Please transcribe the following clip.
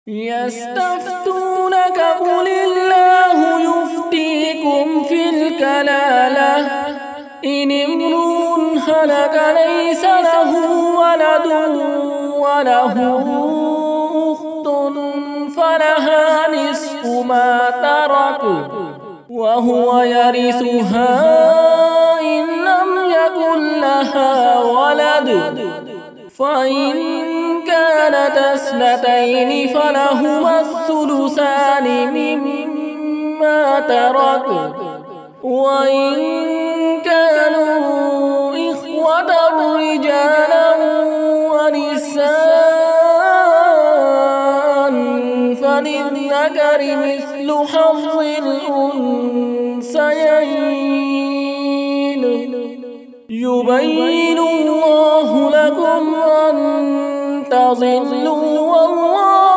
يستفتونك قل الله يفتيكم في الكلالة إن امرؤ هلك ليس له ولد وله أخت فلها نصف ما ترك وهو يرثها إن لم يكن لها ولد فإن كانت اثنتين فلهما الثلثان مما ترك وإن كانوا إخوة رجالا ونساء فللذكر مثل حظ الأنثيين يبين الله لكم أن تضلوا والله